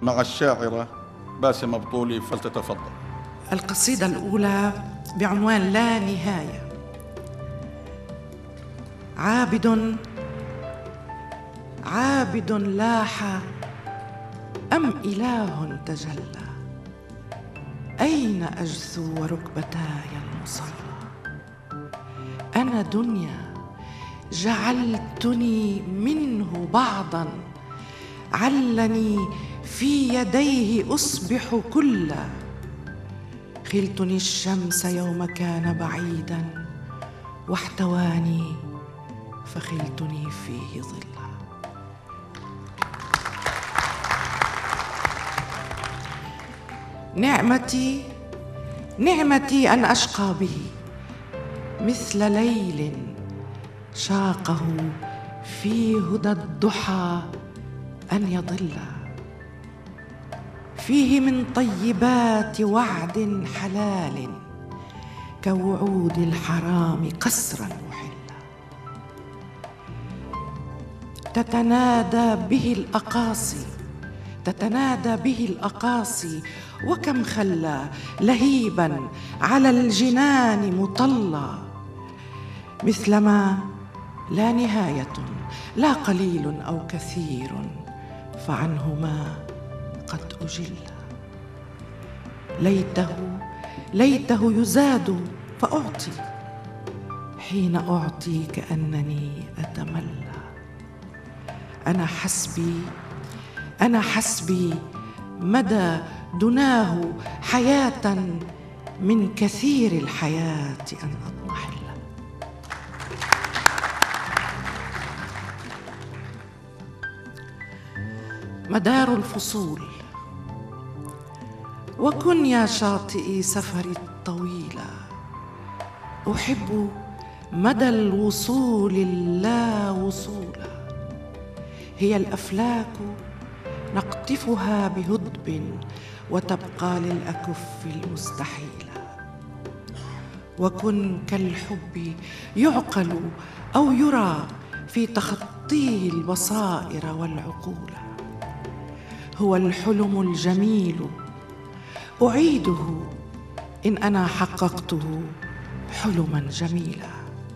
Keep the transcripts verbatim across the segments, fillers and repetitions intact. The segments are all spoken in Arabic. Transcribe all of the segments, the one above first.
مع الشاعرة باسمة بطولي، فلتتفضل. القصيدة الأولى بعنوان لا نهاية. عابد عابد لاح أم إله تجلى، أين أجثو وركبتاي المصلى؟ أنا دنيا جعلتني منه بعضا، علني في يديه أصبح كلا. خلتني الشمس يوم كان بعيدا، واحتواني فخلتني فيه ظلا. نعمتي نعمتي أن أشقى به، مثل ليل شاقه في هدى الضحى أن يضل. فيه من طيبات وعد حلال، كوعود الحرام قسرا محلا. تتنادى به الأقاصي تتنادى به الأقاصي وكم خلى لهيبا على الجنان مطلى. مثلما لا نهاية لا قليل أو كثير، فعنهما قد أجل. ليته ليته يزاد فأعطي، حين أعطي كأنني أتملى. أنا حسبي أنا حسبي مدى دناه حياة، من كثير الحياة أن أضمحل. مدار الفصول. وكن يا شاطئي سفري الطويل، أحب مدى الوصول اللا وصول. هي الأفلاك نقطفها بهدب، وتبقى للأكف المستحيلة. وكن كالحب يعقل أو يرى في تخطيه البصائر والعقول. هو الحلم الجميل أعيده إن أنا حققته حلما جميلا.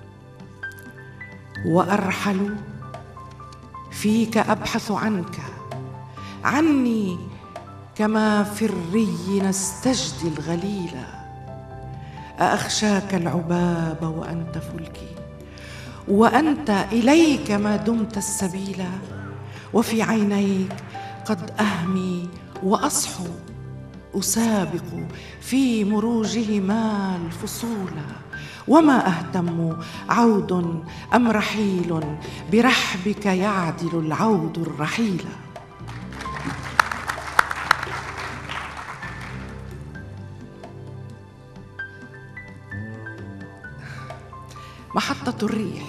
وأرحل فيك أبحث عنك، عني كما في الري نستجدي الغليلا. أأخشاك العباب وأنت فلكي، وأنت إليك ما دمت السبيلا. وفي عينيك قد أهمي وأصحو، أسابق في مروجهما الفصول. وما أهتم عود أم رحيل، برحبك يعدل العود الرحيل. محطة الريح.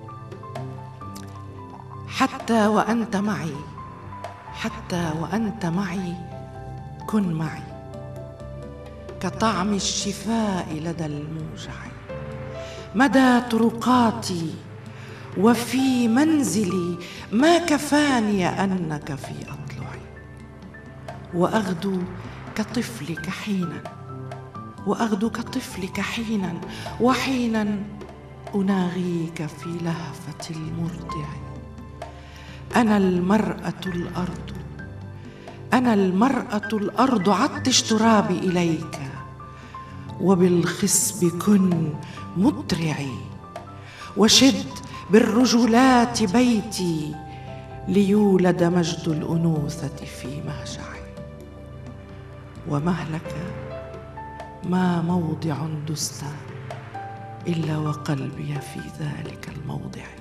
حتى وأنت معي حتى وأنت معي كن معي، كطعم الشفاء لدى الموجع. مدى طرقاتي وفي منزلي، ما كفاني أنك في أضلعي. وأغدو كطفلك حينا وأغدو كطفلك حينا وحينا أناغيك في لهفة المرضع. أنا المرأة الأرض أنا المرأة الأرض، عطش ترابي إليك. وبالخصب كن مطرعي، وشد بالرجلات بيتي، ليولد مجد الأنوثة في مهجعي. ومهلك ما موضع دست، إلا وقلبي في ذلك الموضع.